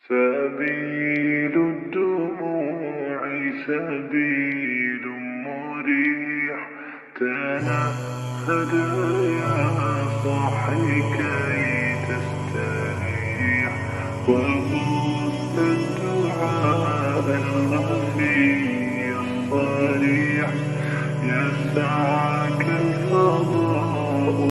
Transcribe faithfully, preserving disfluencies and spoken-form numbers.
سبيل الدموع سبيل مريح، تنهد يا صاحي كي تستريح، وبث الدعاء الخفي الصريح، يسعك الفضاء